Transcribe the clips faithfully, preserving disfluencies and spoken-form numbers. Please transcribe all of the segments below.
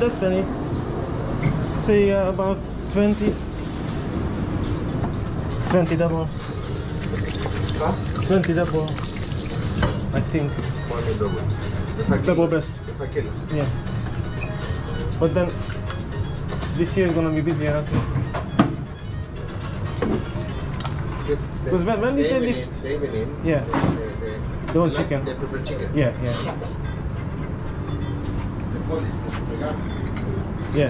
that penny, say uh, about twenty. twenty double. Huh? twenty double. I think. One double. If I Double kill- best. If I kill it. Yeah. But then this year is gonna be busier, okay? Because when, when did they David lift? in, David in, Yeah. They, they, They want like- chicken. They prefer chicken. Yeah, yeah, The Polish, the vegan. yeah.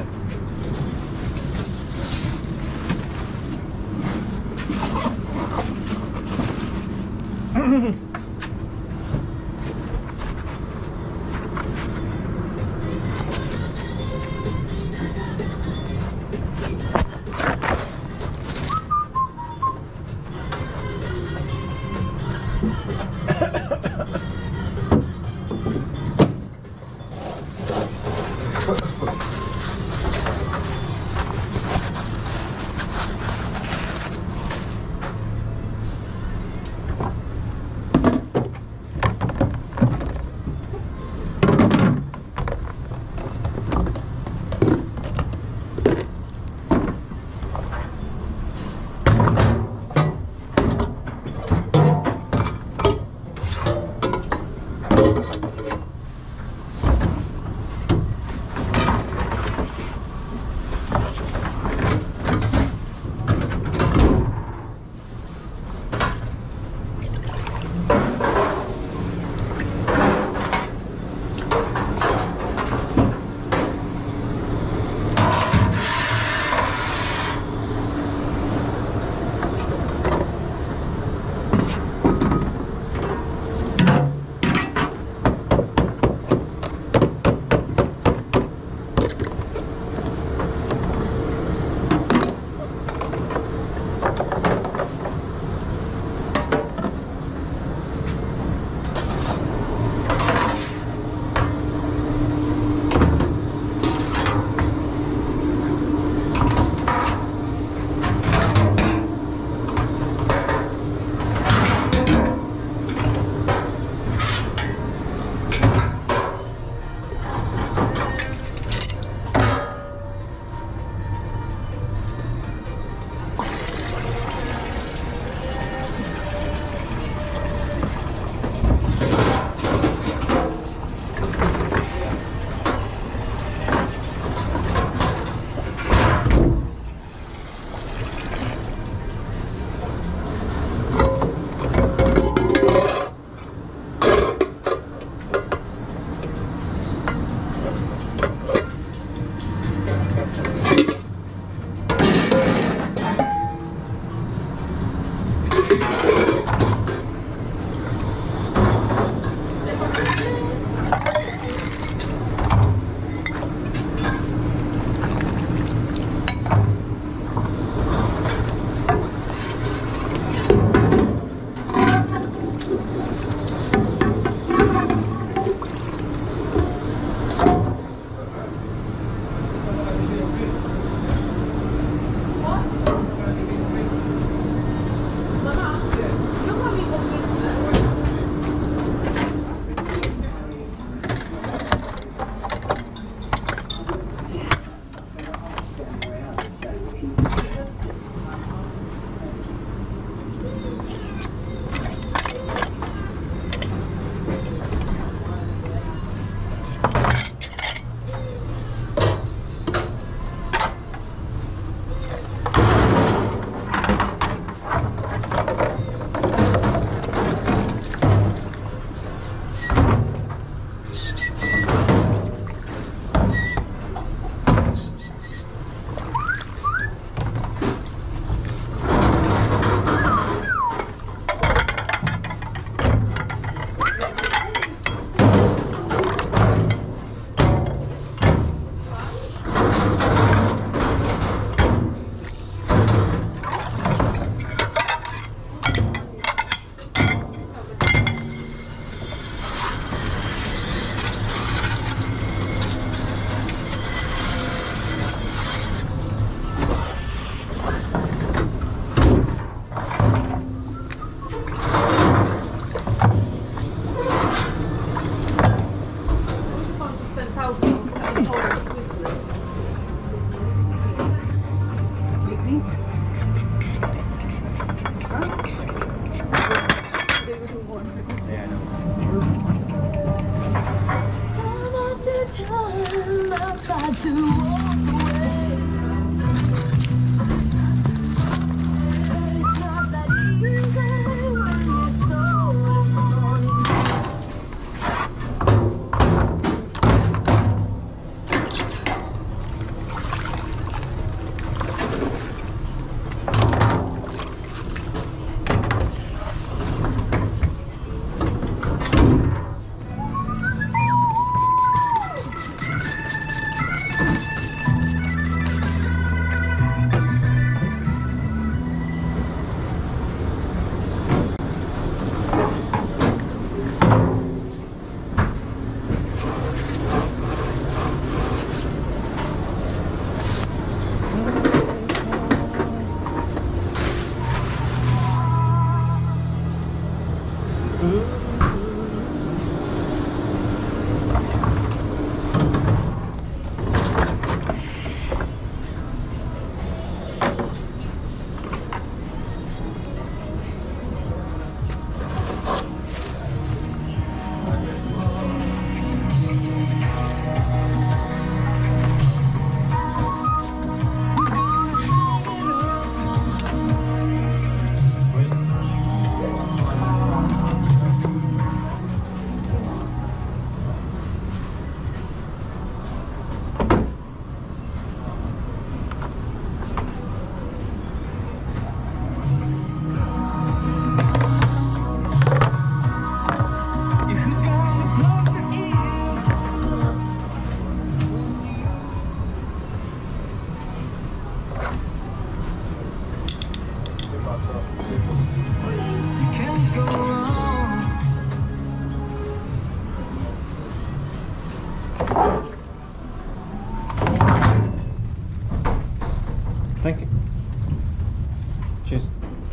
Thank you. Cheers.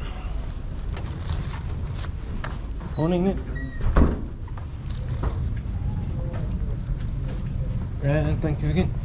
Morning, Nick. And thank you again.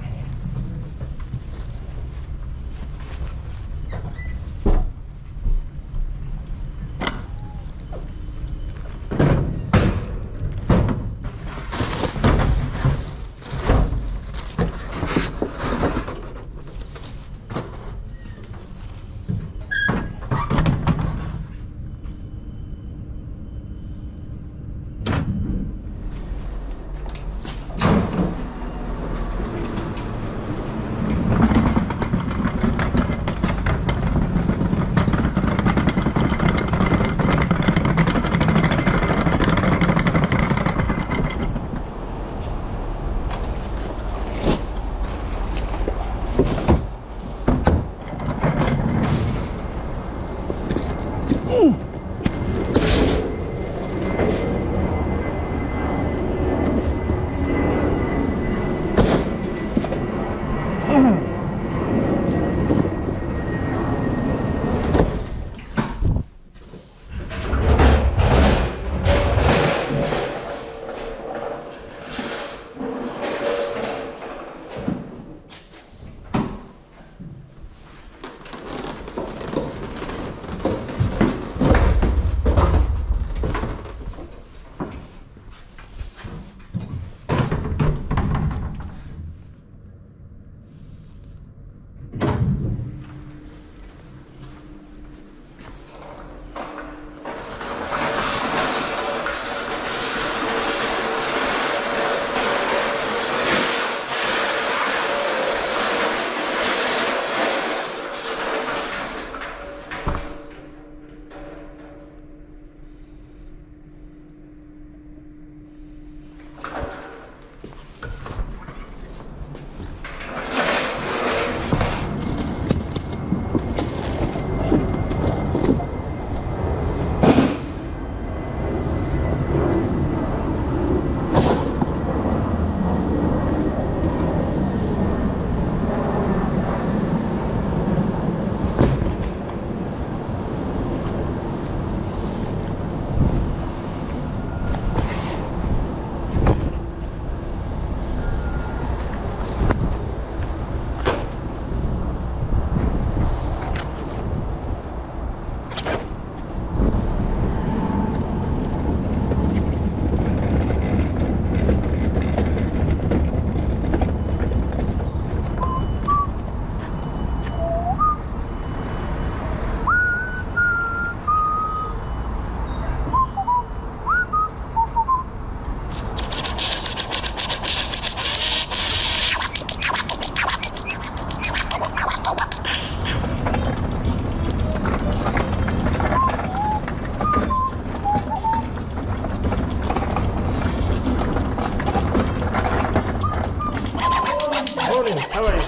How are you?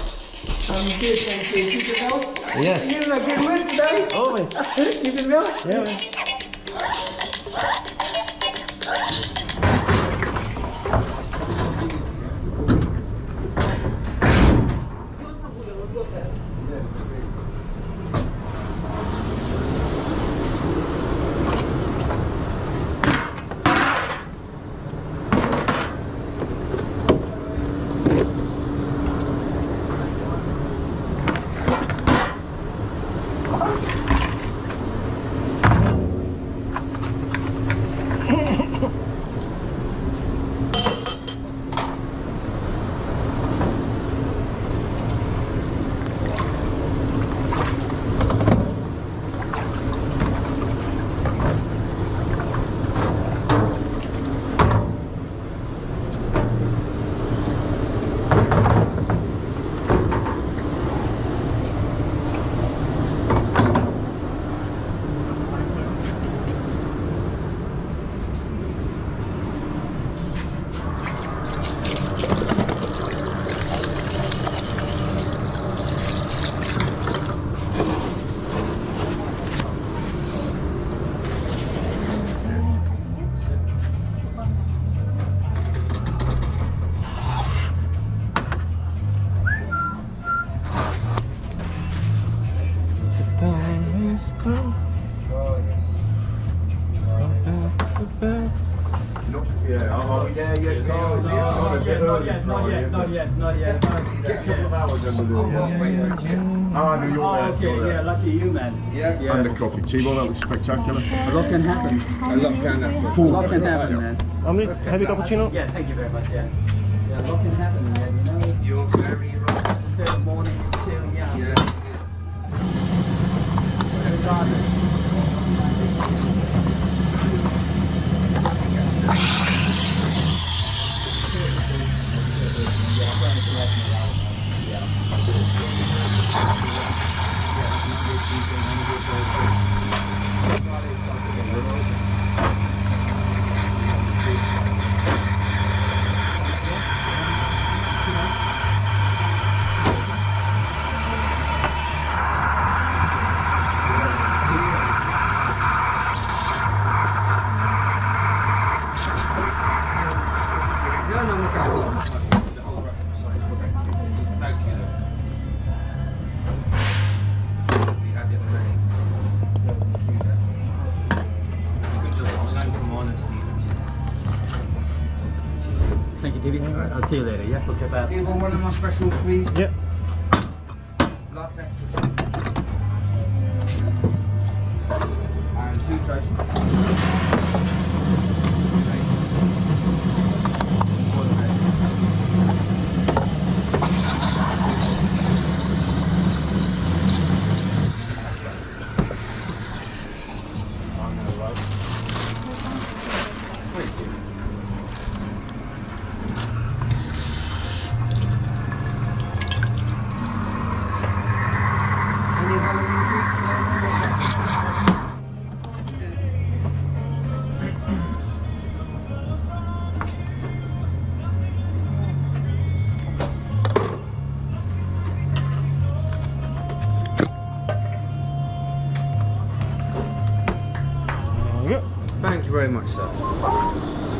I'm good, thank you. You can help? Yeah. You're in a good mood today. Always. You can help? Yeah, man. Yeah, are we there yet, Carl? No, not yet, not yet, not yet, not yet, not yet. Get a couple of hours then we'll do it. Yeah. Ah, no, you're Oh, there. okay, You're yeah, there. lucky you, man. Yeah. Yeah. And the coffee. T-bone, that looks spectacular. A lot can happen. A lot can happen. A lot can happen, man. How many heavy cappuccino? Yeah, thank you very much, yeah. Yeah, a lot can happen, man, you know. You're very right. Still morning is still young. Yeah. Regardless. Yeah, no, look at it. Thank you. We had it already. Good job. Thank you, honesty. Thank you, Diddy. Alright, I'll see you later, yeah? Okay, bye. Do you want one of my specials, please? Yeah. Latte. And two toast. Any Halloween treats? Yeah. Thank you very much, sir.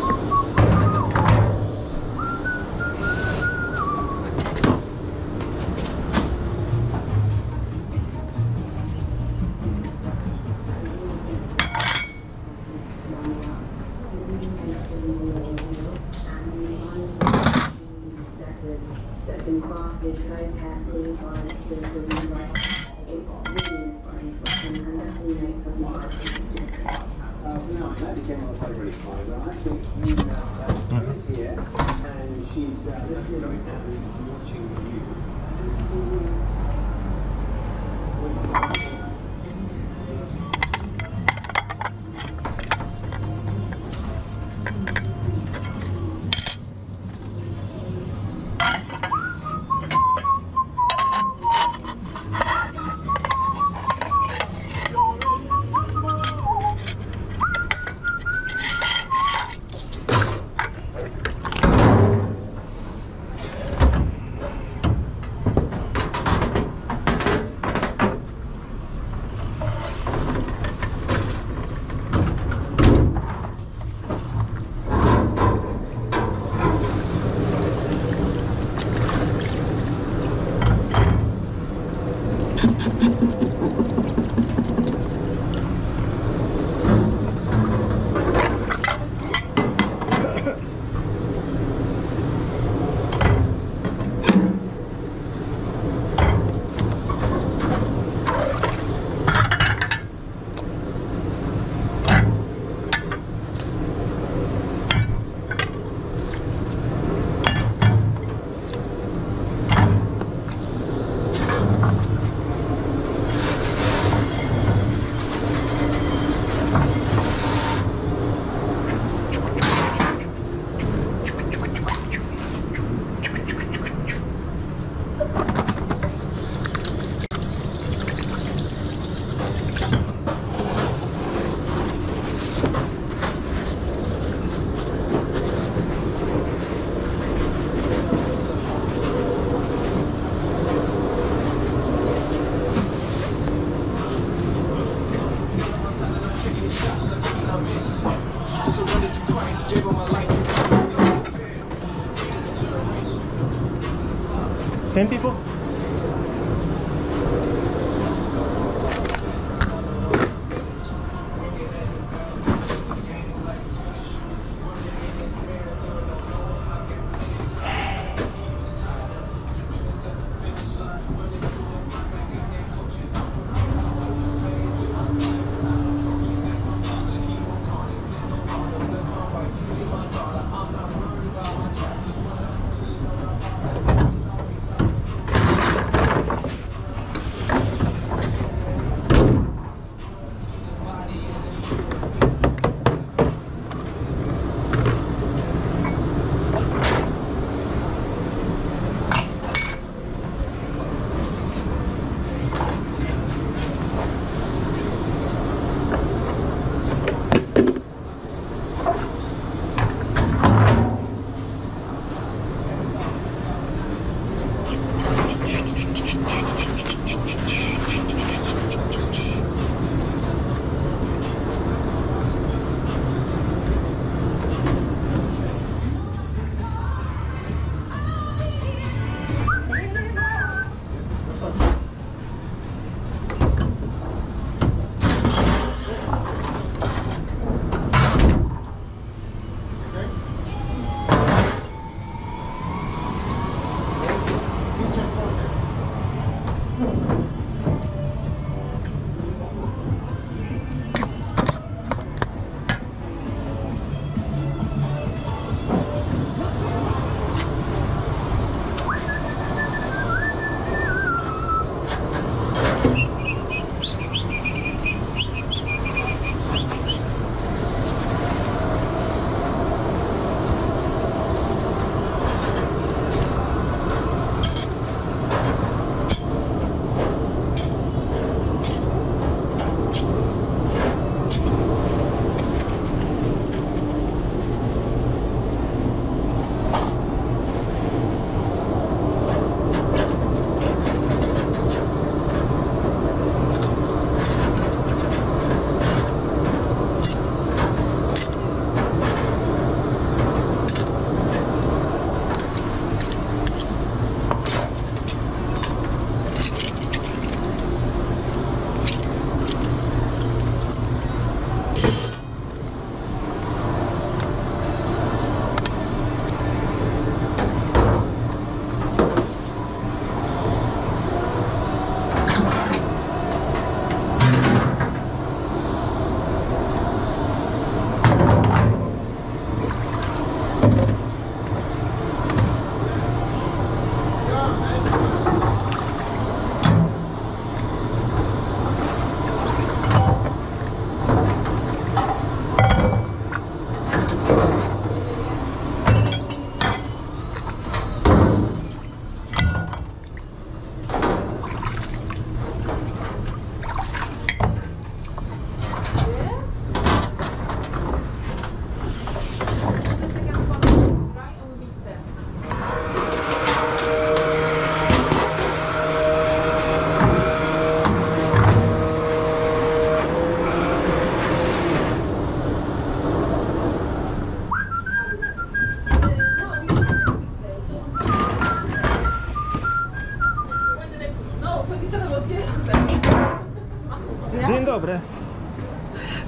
Same people?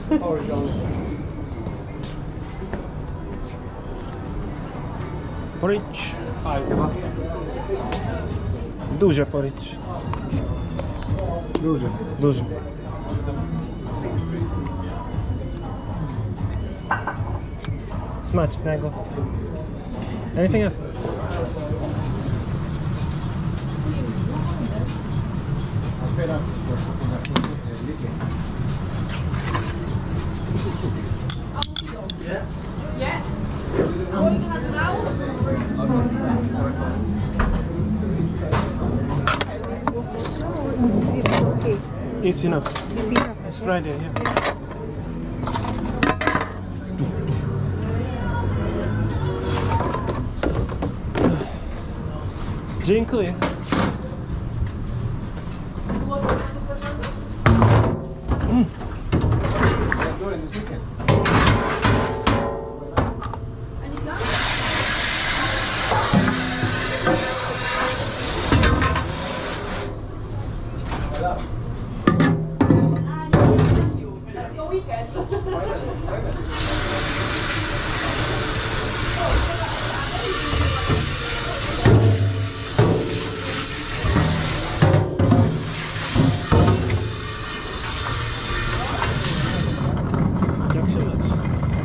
Porridge. Duże porridge. Duże. Duże. Smacznego. Anything else? Yeah. Oh, you can have it now? Okay. It's enough. It's enough. It's Friday, yeah. Dziękuję. Mm. That's your weekend. Jak się leci?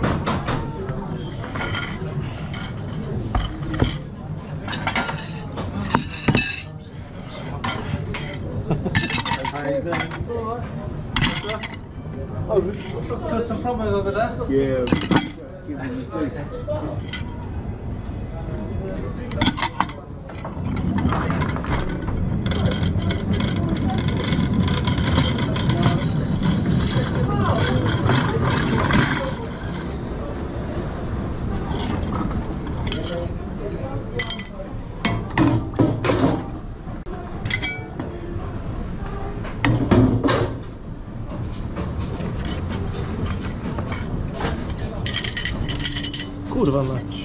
There's some problems over there. Yeah. Kurwa mać.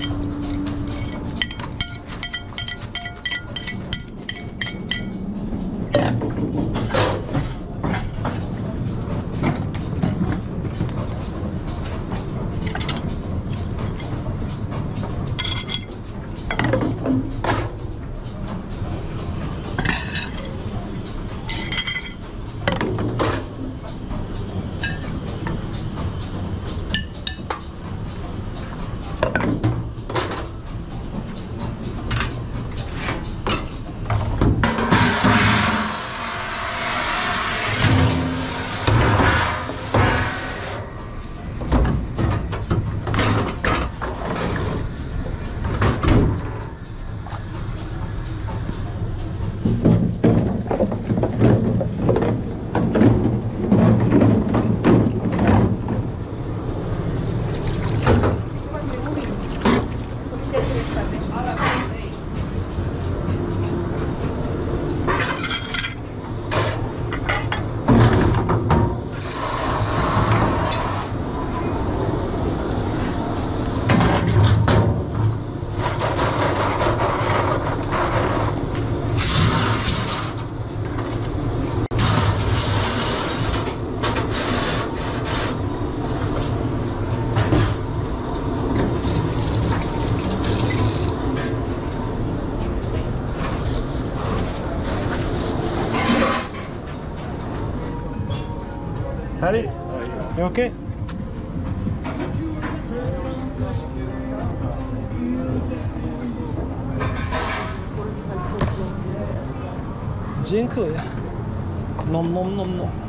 Harry, you okay? Dziękuję. Nom nom nom nom.